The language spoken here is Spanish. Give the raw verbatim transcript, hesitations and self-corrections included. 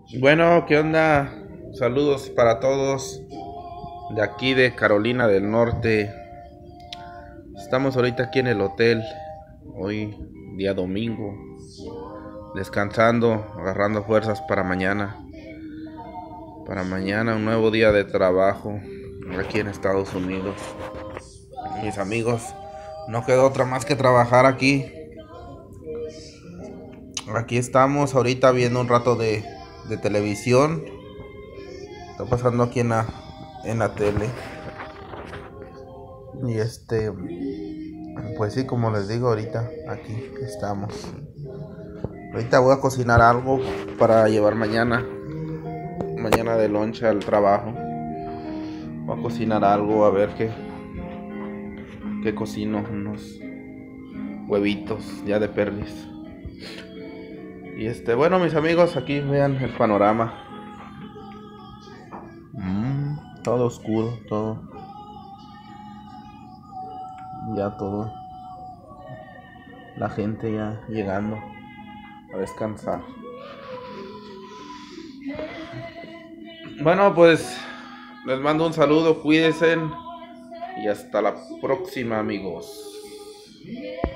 Bueno, ¿qué onda? Saludos para todos de aquí de Carolina del Norte. Estamos ahorita aquí en el hotel, hoy día domingo, descansando, agarrando fuerzas para mañana. Para mañana un nuevo día de trabajo aquí en Estados Unidos. Mis amigos, no quedó otra más que trabajar aquí. Aquí estamos ahorita viendo un rato de, de televisión. Está pasando aquí en la, en la tele. Y este, pues sí, como les digo ahorita, aquí estamos. Ahorita voy a cocinar algo para llevar mañana. Mañana de lonche al trabajo. Voy a cocinar algo, a ver qué, qué cocino. Unos huevitos ya de perlis. Y este, bueno, mis amigos, aquí vean el panorama. Mm, todo oscuro, todo. Ya todo. La gente ya llegando a descansar. Bueno, pues les mando un saludo, cuídense y hasta la próxima, amigos.